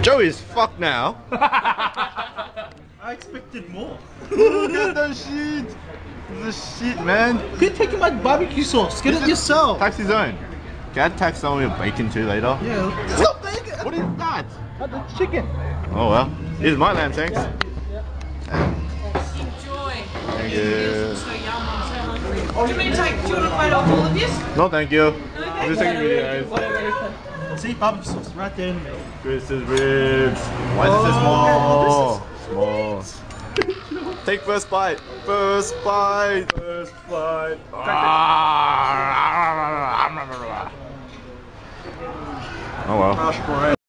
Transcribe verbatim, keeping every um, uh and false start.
Joey's fucked now. I expected more. Look at the shit. The shit, man. Quit taking my barbecue sauce. Get it yourself. Tax his own. Can I tax someone with bacon too later? Yeah. It's not bacon. What is that? That's the chicken. Oh well. Here's my lamb tanks. Enjoy. Thank you. So yum, I'm so hungry. Do you want me to take, do you want to plate off all of this? No, thank you. thank I'm just taking videos. See, barbecue sauce right there in the middle. Chris's ribs. Why is it so small? Small. Take first bite. First bite. First bite. Ah. Oh well.